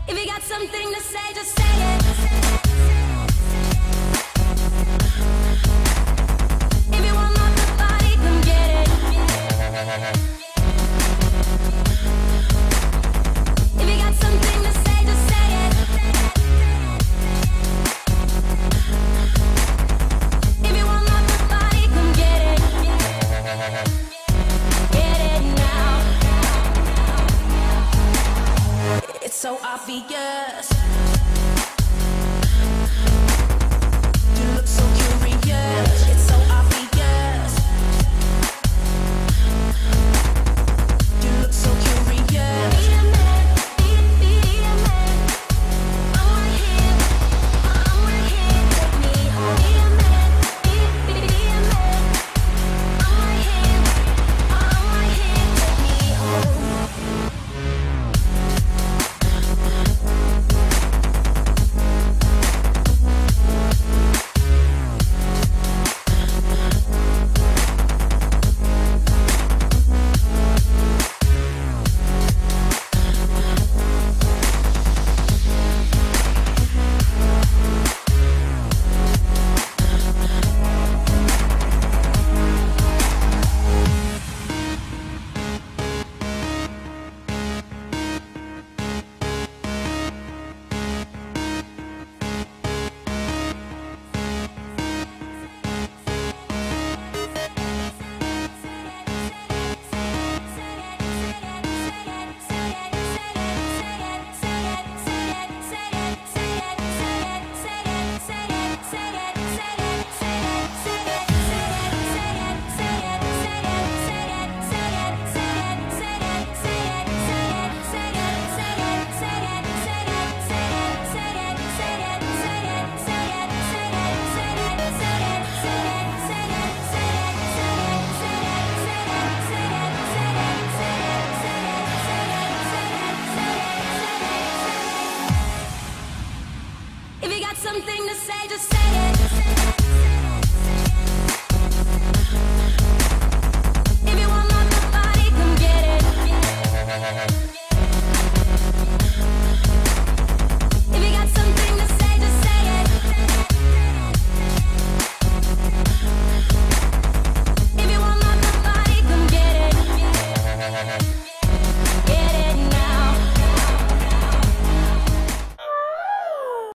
If you got something to say, just say it. If you want more to body, come get it. If you got something to say, just say it. If you want more to body, come get it. Get it now. It's so obvious.